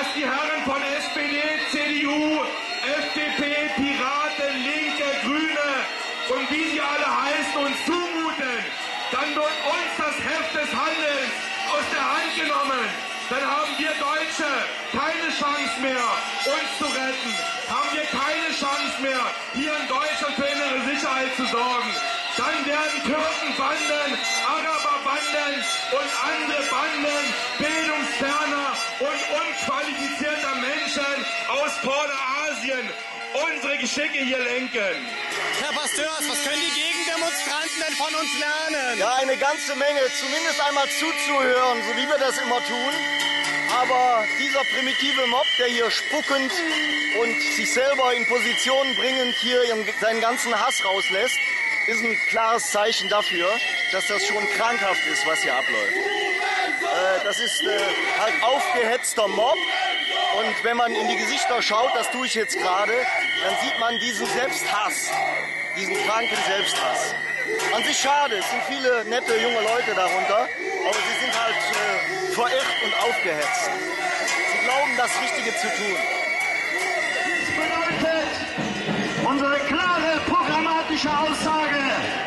die Herren von SPD, CDU, FDP, Piraten, Linke, Grüne und wie sie alle heißen uns zumuten, dann wird uns das Heft des Handelns aus der Hand genommen. Dann haben wir Deutsche keine Chance mehr, uns zu retten. Haben wir keine Chance mehr, hier in Deutschland für innere Sicherheit zu sorgen. Dann werden Türkenbanden, Araberbanden und andere Banden bildungsferner und unqualifizierter Menschen aus Vorderasien unsere Geschicke hier lenken. Herr Pasteurs, was können die Gegendemonstranten denn von uns lernen? Ja, eine ganze Menge. Zumindest einmal zuzuhören, so wie wir das immer tun. Aber dieser primitive Mob, der hier spuckend und sich selber in Positionen bringend hier seinen ganzen Hass rauslässt, ist ein klares Zeichen dafür, dass das schon krankhaft ist, was hier abläuft. Das ist halt aufgehetzter Mob. Und wenn man in die Gesichter schaut, das tue ich jetzt gerade, dann sieht man diesen Selbsthass, diesen kranken Selbsthass. An sich schade, es sind viele nette junge Leute darunter, aber sie sind halt verirrt und aufgehetzt. Sie glauben, das Richtige zu tun. Das bedeutet unsere klare programmatische Aussage,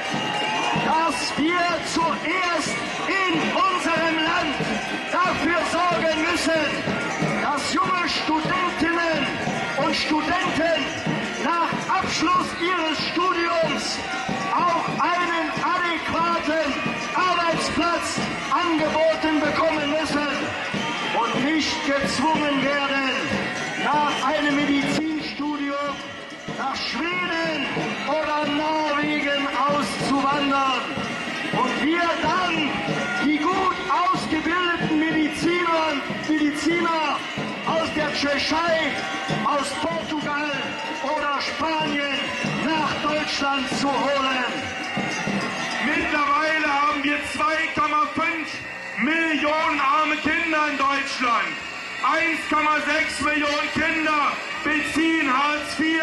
dass wir zuerst in unserem Land dafür sorgen müssen, dass junge Studentinnen und Studenten nach Abschluss ihres Studiums auch einen adäquaten Arbeitsplatz angeboten bekommen müssen und nicht gezwungen werden, nach einem Medizinstudium nach Schweden oder Norwegen auszuwandern und wir dann die gut ausgebildeten Mediziner aus der Tschechei, aus Portugal oder Spanien nach Deutschland zu holen. Mittlerweile haben wir 2,5 Millionen arme Kinder in Deutschland. 1,6 Millionen Kinder beziehen Hartz IV.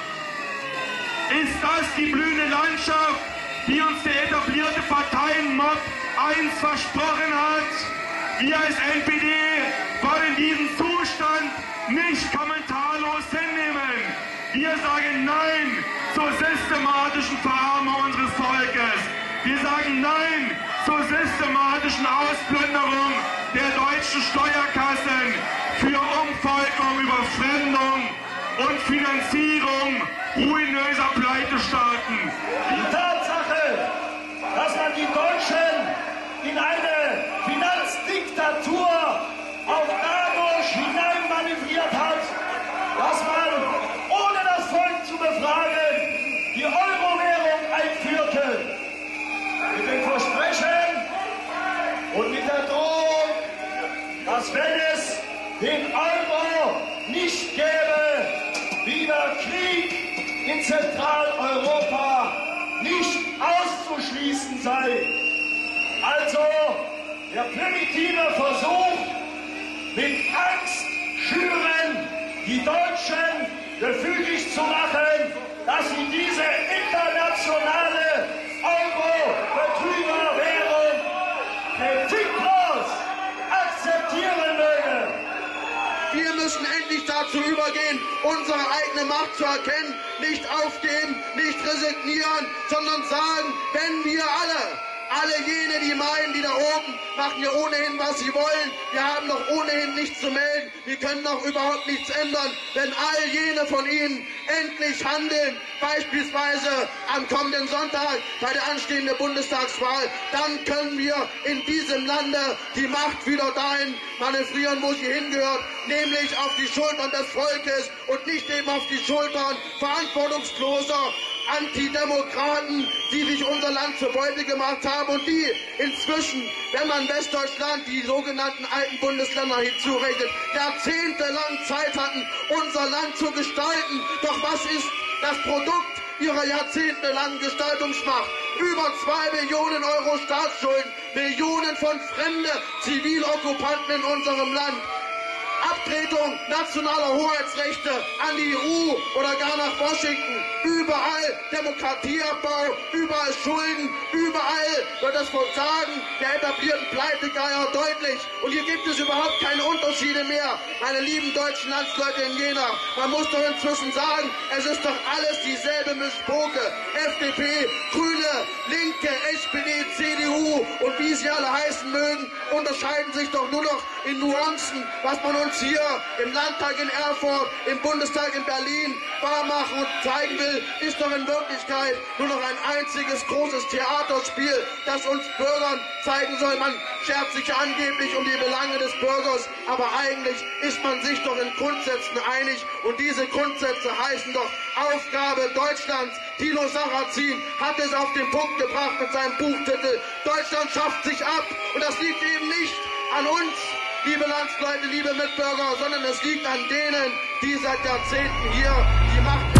Ist das die blühende Landschaft, die uns der etablierte Parteienmob einst versprochen hat? Wir als NPD wollen diesen Zustand nicht kommentarlos hinnehmen. Wir sagen Nein zur systematischen Verarmung unseres Volkes. Wir sagen Nein zur systematischen Ausplünderung der deutschen Steuerkassen für Umvolkung, Überfremdung und Finanzierung ruinöser Pleitestaaten. Die Tatsache, dass man die Deutschen in eine Finanzdiktatur auf dadurch hineinmanövriert hat, dass man, ohne das Volk zu befragen, die Euro-Währung einführte. Mit dem Versprechen und mit der Drohung, dass wenn es den Euro nicht gäbe, wieder Krieg in Zentraleuropa nicht auszuschließen sei. Also der primitive Versuch, mit Angst schüren, die Deutschen gefügig zu machen, dass sie diese internationale Euro-Betrügerwährung kritiklos akzeptieren mögen. Wir müssen endlich dazu übergehen, unsere eigene Macht zu erkennen, nicht aufgeben, nicht resignieren, sondern sagen, wenn wir alle jene, die meinen, die da oben machen ja ohnehin, was sie wollen. Wir haben doch ohnehin nichts zu melden. Wir können doch überhaupt nichts ändern. Wenn all jene von ihnen endlich handeln, beispielsweise am kommenden Sonntag bei der anstehenden Bundestagswahl, dann können wir in diesem Lande die Macht wieder dahin manövrieren, wo sie hingehört, nämlich auf die Schultern des Volkes und nicht eben auf die Schultern verantwortungsloser Antidemokraten, die sich unser Land zur Beute gemacht haben und die inzwischen, wenn man Westdeutschland, die sogenannten alten Bundesländer hinzurechnet, jahrzehntelang Zeit hatten, unser Land zu gestalten. Doch was ist das Produkt ihrer jahrzehntelangen Gestaltungsmacht? Über 2 Billionen Euro Staatsschulden, Millionen von fremden Zivilokkupanten in unserem Land. Abtretung nationaler Hoheitsrechte an die EU oder gar nach Washington. Überall Demokratieabbau, überall Schulden, überall wird das Versagen der etablierten Pleitegeier deutlich. Und hier gibt es überhaupt keine Unterschiede mehr, meine lieben deutschen Landsleute in Jena. Man muss doch inzwischen sagen, es ist doch alles dieselbe Mischpoke. FDP, Grüne, Linke, SPD, CDU und wie sie alle heißen mögen, unterscheiden sich doch nur noch in Nuancen, was man uns hier im Landtag in Erfurt, im Bundestag in Berlin wahrmachen und zeigen will, ist doch in Wirklichkeit nur noch ein einziges großes Theaterspiel, das uns Bürgern zeigen soll. Man schert sich angeblich um die Belange des Bürgers, aber eigentlich ist man sich doch in Grundsätzen einig und diese Grundsätze heißen doch Aufgabe Deutschlands. Thilo Sarrazin hat es auf den Punkt gebracht mit seinem Buchtitel Deutschland schafft sich ab und das liegt eben nicht an uns, liebe Landsleute, liebe Mitbürger, sondern es liegt an denen, die seit Jahrzehnten hier die Macht